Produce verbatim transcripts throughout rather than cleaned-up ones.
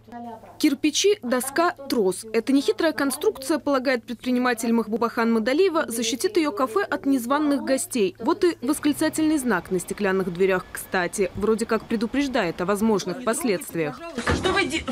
Кирпичи, доска, трос. Эта нехитрая конструкция, полагает предприниматель Махбубахан Мадалиева, защитит ее кафе от незваных гостей. Вот и восклицательный знак на стеклянных дверях, кстати. Вроде как предупреждает о возможных последствиях. Что вы, де... что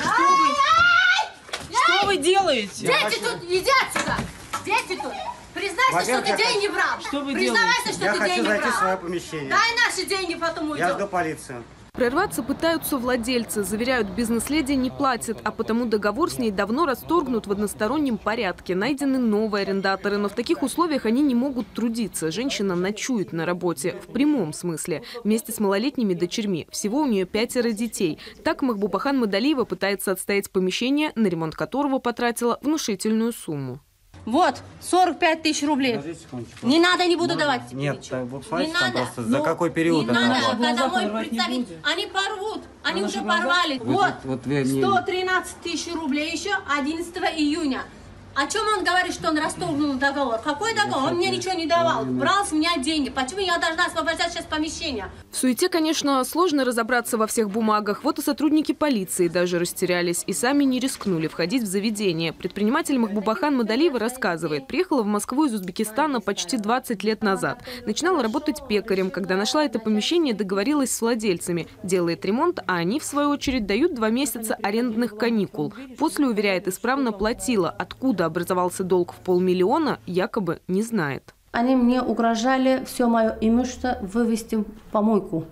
вы... Что вы делаете? Дети тут едят сюда! Дети тут! Признайся, что ты деньги брал! Что вы Признавайся, что я ты хочу деньги зайти брал! в свое помещение. Дай наши деньги, потом уйдем! Я жду полицию. Прорваться пытаются владельцы. Заверяют, бизнес-леди не платят, а потому договор с ней давно расторгнут в одностороннем порядке. Найдены новые арендаторы, но в таких условиях они не могут трудиться. Женщина ночует на работе, в прямом смысле, вместе с малолетними дочерьми. Всего у нее пятеро детей. Так Махбубахан Мадалиева пытается отстоять помещение, на ремонт которого потратила внушительную сумму. Вот, сорок пять тысяч рублей. Не надо, не буду давать тебе Нет, ничего. вы Не надо. просто за какой период Не это надо, надо? когда мой представитель, они порвут, они На уже наших глазах? порвали. Вы Вот, тут- вот вы мне- сто тринадцать тысяч рублей еще одиннадцатого июня. О чем он говорит, что он расторгнул договор? Какой договор? Он мне ничего не давал. Брал с меня деньги. Почему я должна освобождать сейчас помещение? В суете, конечно, сложно разобраться во всех бумагах. Вот и сотрудники полиции даже растерялись и сами не рискнули входить в заведение. Предприниматель Махбубахан Мадалиева рассказывает, приехала в Москву из Узбекистана почти двадцать лет назад. Начинала работать пекарем. Когда нашла это помещение, договорилась с владельцами. Делает ремонт, а они, в свою очередь, дают два месяца арендных каникул. После, уверяет, исправно платила. Откуда образовался долг в полмиллиона, якобы не знает. Они мне угрожали все мое имущество вывести в помойку.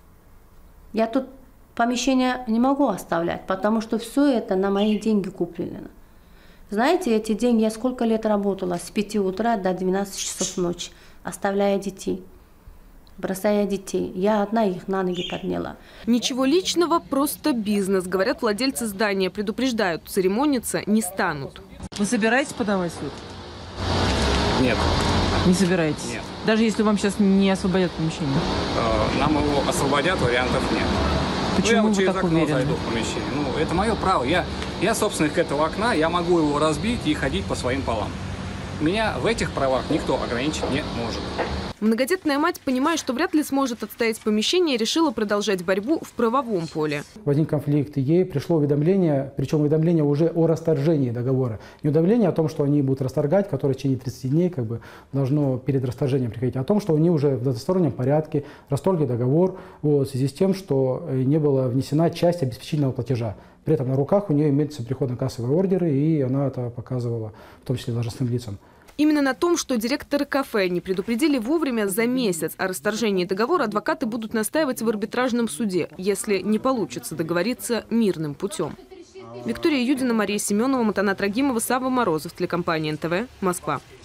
Я тут помещение не могу оставлять, потому что все это на мои деньги куплено. Знаете, эти деньги я сколько лет работала, с пяти утра до двенадцати часов ночи, оставляя детей, бросая детей. Я одна их на ноги подняла. Ничего личного, просто бизнес, говорят владельцы здания. Предупреждают, церемониться не станут. Вы собираетесь подавать в суд? Нет. Не собираетесь? Нет. Даже если вам сейчас не освободят помещение? Э, Нам его освободят, вариантов нет. Почему ну, я вы вот через так окно уверены? зайду в помещение. Ну, это мое право. Я, я собственник этого окна, я могу его разбить и ходить по своим полам. Меня в этих правах никто ограничить не может. Многодетная мать, понимая, что вряд ли сможет отстоять помещение, решила продолжать борьбу в правовом поле. Возник конфликт, и ей пришло уведомление, причем уведомление уже о расторжении договора. Не уведомление о том, что они будут расторгать, которое в течение тридцати дней как бы, должно перед расторжением приходить, а о том, что они уже в одностороннем порядке расторгли договор вот, в связи с тем, что не была внесена часть обеспечительного платежа. При этом на руках у нее имеются приходно-кассовые ордеры, и она это показывала, в том числе должностным лицам. Именно на том, что директоры кафе не предупредили вовремя за месяц о расторжении договора, адвокаты будут настаивать в арбитражном суде, если не получится договориться мирным путем. Виктория Юдина, Мария Семенова, Матанат Рагимова, Сава Морозов, телекомпания эн тэ вэ, Москва.